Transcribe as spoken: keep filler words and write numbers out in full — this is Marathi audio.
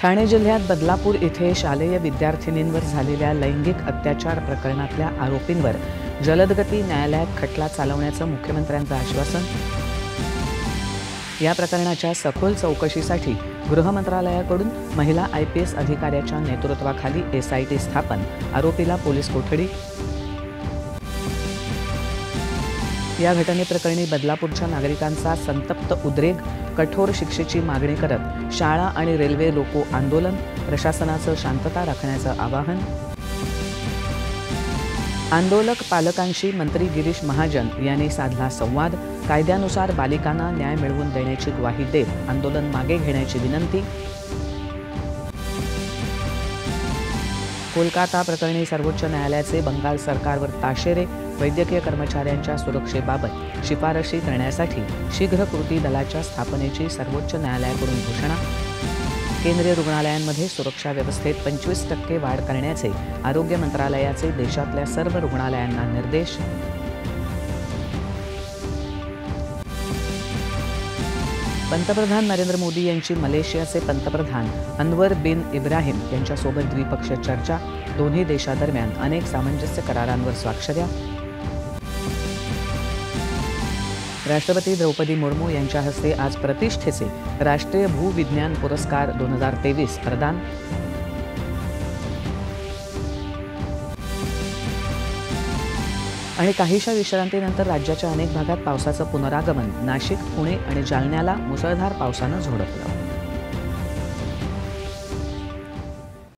ठाणे जिल्ह्यात बदलापूर येथे शालेय विद्यार्थिनींवर झालेल्या लैंगिक अत्याचार प्रकरणातल्या आरोपींवर जलदगती न्यायालयात खटला चालवण्याचं मुख्यमंत्र्यांचं आश्वासन. या प्रकरणाच्या सखोल चौकशीसाठी गृह मंत्रालयाकडून महिला आय पी एस अधिकाऱ्याच्या नेतृत्वाखाली एस आय टी स्थापन. आरोपीला पोलीस कोठडी. या घटनेप्रकरणी बदलापूरच्या नागरिकांचा संतप्त उद्रेक. कठोर शिक्षेची मागणी करत शाळा आणि रेल्वे रोको आंदोलन. प्रशासनाचं शांतता राखण्याचं आवाहन. आंदोलक पालकांशी मंत्री गिरीश महाजन यांनी साधला संवाद. कायद्यानुसार बालिकांना न्याय मिळवून देण्याची ग्वाही देत आंदोलन मागे घेण्याची विनंती. कोलकाता प्रकरणी सर्वोच्च न्यायालयाचे बंगाल सरकारवर ताशेरे. वैद्यकीय कर्मचाऱ्यांच्या सुरक्षेबाबत शिफारशी करण्यासाठी शीघ्र कृती दलाच्या स्थापनेची सर्वोच्च न्यायालयाकडून घोषणा. केंद्रीय रुग्णालयांमध्ये सुरक्षा व्यवस्थेत पंचवीस टक्के वाढ करण्याचे आरोग्य मंत्रालयाचे देशातल्या सर्व रुग्णालयांना निर्देश. पंतप्रधान नरेंद्र मोदी यांची मलेशियाचे पंतप्रधान अनवर बिन इब्राहिम यांच्यासोबत द्विपक्षीय चर्चा. दोन्ही देशादरम्यान अनेक सामंजस्य करारांवर स्वाक्षऱ्या. राष्ट्रपती द्रौपदी मुर्मू यांच्या हस्ते आज प्रतिष्ठेचे राष्ट्रीय भूविज्ञान पुरस्कार दोन हजार तेवीस प्रदान. आणि काहीशा विश्रांतीनंतर राज्याच्या अनेक भागात पावसाचं पुनरागमन. नाशिक, पुणे आणि जालन्याला मुसळधार पावसानं झोडपलं.